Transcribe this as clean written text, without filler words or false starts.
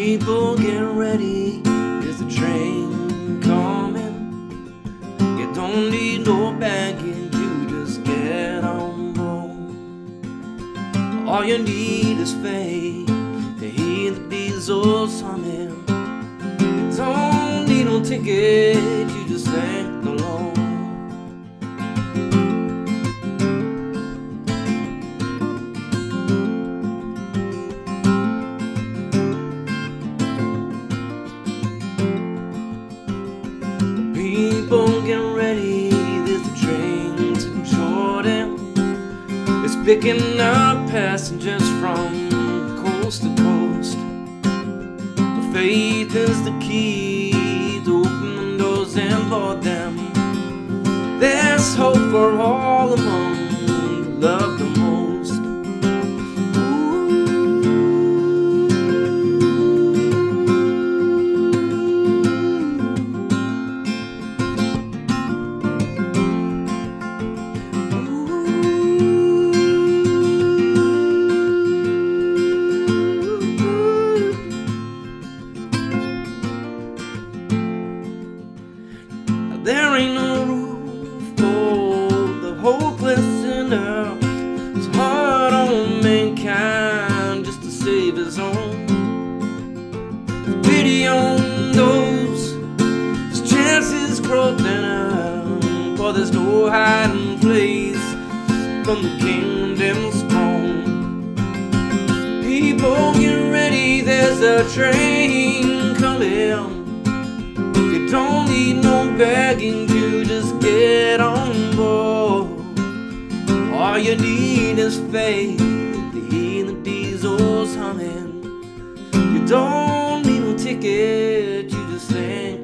People get ready, there's a train coming. You don't need no baggage, you just get on board. All you need is faith to hear the diesels humming. You don't need no ticket, you just thank the Lord. People get ready, there's a train to Jordan. It's picking up passengers from coast to coast. But faith is the key to open the doors and board them. There's hope for all among who love the most. There ain't no room for the hopeless sinner. It's hard on mankind just to save his own. Pity on those whose chances grow thinner, for there's no hiding place from the kingdom's throne. People get ready, there's a train coming. Don't need no begging, you just get on board. All you need is faith to hear the diesels humming. You don't need no ticket, you just think